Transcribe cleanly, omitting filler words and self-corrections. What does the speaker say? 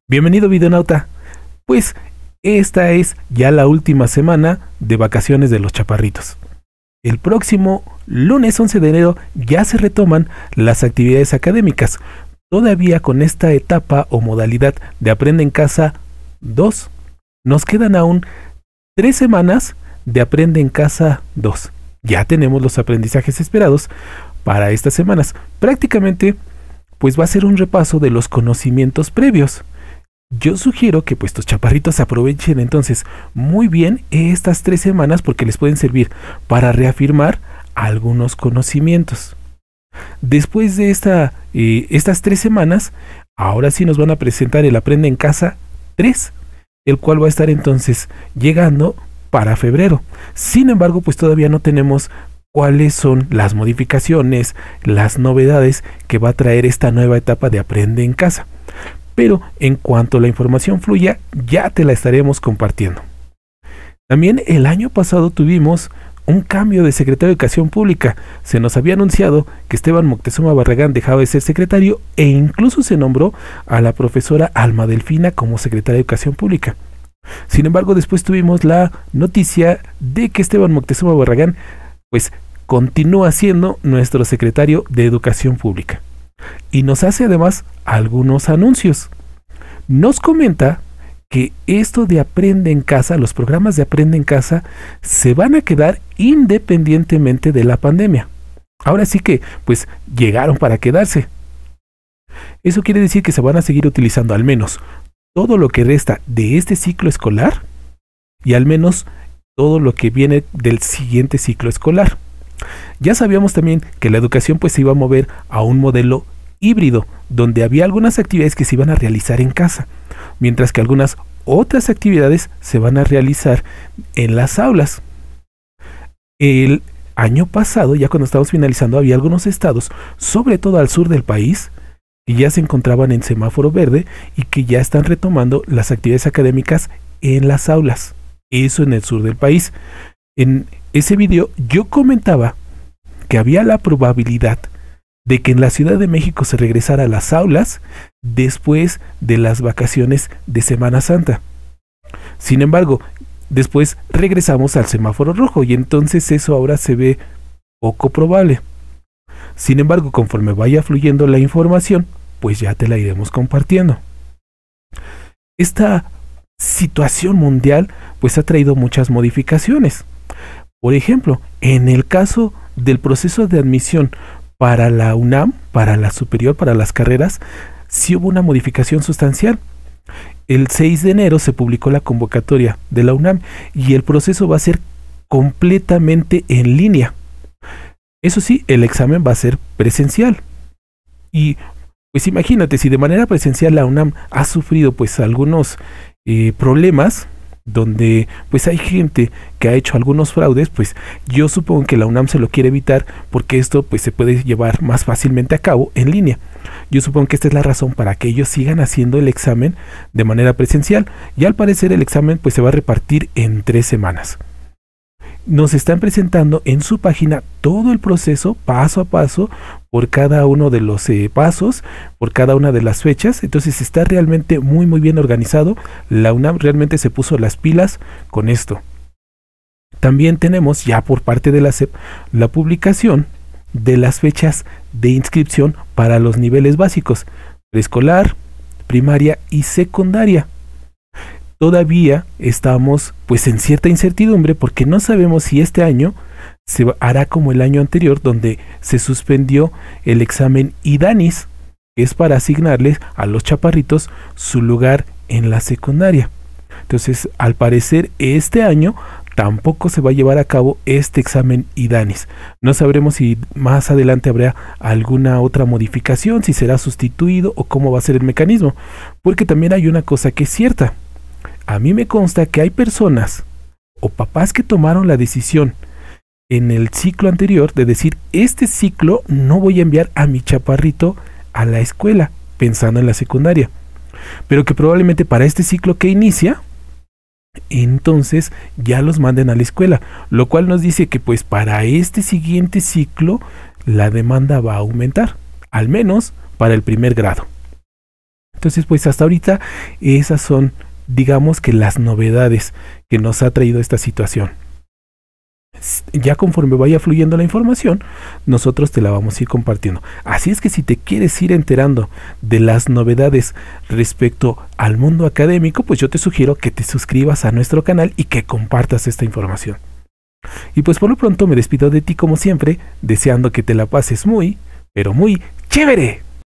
Bienvenido, videonauta. Pues esta es ya la última semana de vacaciones de los chaparritos. El próximo lunes 11 de enero ya se retoman las actividades académicas, todavía con esta etapa o modalidad de Aprende en Casa 2. Nos quedan aún 3 semanas de Aprende en Casa 2. Ya tenemos los aprendizajes esperados para estas semanas. Prácticamente, pues va a ser un repaso de los conocimientos previos. Yo sugiero que pues tus chaparritos aprovechen entonces muy bien estas 3 semanas porque les pueden servir para reafirmar algunos conocimientos. Después de estas 3 semanas, ahora sí nos van a presentar el Aprende en Casa 3, el cual va a estar entonces llegando para febrero. Sin embargo, pues todavía no tenemos cuáles son las modificaciones, las novedades que va a traer esta nueva etapa de Aprende en Casa. Pero en cuanto la información fluya, ya te la estaremos compartiendo. También el año pasado tuvimos un cambio de secretario de Educación Pública. Se nos había anunciado que Esteban Moctezuma Barragán dejaba de ser secretario e incluso se nombró a la profesora Alma Delfina como secretaria de Educación Pública. Sin embargo, después tuvimos la noticia de que Esteban Moctezuma Barragán pues continúa siendo nuestro secretario de Educación Pública. Y nos hace además algunos anuncios. Nos comenta que esto de Aprende en Casa, los programas de Aprende en Casa, se van a quedar independientemente de la pandemia. Ahora sí que, pues, llegaron para quedarse. Eso quiere decir que se van a seguir utilizando al menos todo lo que resta de este ciclo escolar y al menos todo lo que viene del siguiente ciclo escolar. Ya sabíamos también que la educación pues se iba a mover a un modelo híbrido, donde había algunas actividades que se iban a realizar en casa, mientras que algunas otras actividades se van a realizar en las aulas. El año pasado, ya cuando estábamos finalizando, había algunos estados, sobre todo al sur del país, que ya se encontraban en semáforo verde y que ya están retomando las actividades académicas en las aulas. Eso en el sur del país. En ese video yo comentaba que había la probabilidad de que en la Ciudad de México se regresara a las aulas después de las vacaciones de Semana Santa. Sin embargo, después regresamos al semáforo rojo y entonces eso ahora se ve poco probable. Sin embargo, conforme vaya fluyendo la información, pues ya te la iremos compartiendo. Esta situación mundial pues ha traído muchas modificaciones. Por ejemplo, en el caso del proceso de admisión para la UNAM, para la superior, para las carreras, sí hubo una modificación sustancial. El 6 de enero se publicó la convocatoria de la UNAM y el proceso va a ser completamente en línea. Eso sí, el examen va a ser presencial. Y pues imagínate, si de manera presencial la UNAM ha sufrido pues algunos problemas, donde pues hay gente que ha hecho algunos fraudes, pues yo supongo que la UNAM se lo quiere evitar porque esto pues se puede llevar más fácilmente a cabo en línea. Yo supongo que esta es la razón para que ellos sigan haciendo el examen de manera presencial y al parecer el examen pues se va a repartir en 3 semanas. Nos están presentando en su página todo el proceso paso a paso por cada uno de los pasos, por cada una de las fechas. Entonces está realmente muy bien organizado. La UNAM realmente se puso las pilas con esto. También tenemos ya por parte de la SEP la publicación de las fechas de inscripción para los niveles básicos, preescolar, primaria y secundaria. Todavía estamos pues en cierta incertidumbre porque no sabemos si este año se hará como el año anterior, donde se suspendió el examen IDANIS, que es para asignarles a los chaparritos su lugar en la secundaria. Entonces, al parecer, este año tampoco se va a llevar a cabo este examen IDANIS. No sabremos si más adelante habrá alguna otra modificación, si será sustituido o cómo va a ser el mecanismo. Porque también hay una cosa que es cierta. A mí me consta que hay personas o papás que tomaron la decisión en el ciclo anterior de decir, este ciclo no voy a enviar a mi chaparrito a la escuela, pensando en la secundaria. Pero que probablemente para este ciclo que inicia, entonces ya los manden a la escuela. Lo cual nos dice que pues para este siguiente ciclo la demanda va a aumentar, al menos para el primer grado. Entonces, pues hasta ahorita esas son, digamos que las novedades que nos ha traído esta situación. Ya conforme vaya fluyendo la información, nosotros te la vamos a ir compartiendo. Así es que si te quieres ir enterando de las novedades respecto al mundo académico, pues yo te sugiero que te suscribas a nuestro canal y que compartas esta información. Y pues por lo pronto me despido de ti como siempre, deseando que te la pases muy, pero muy chévere.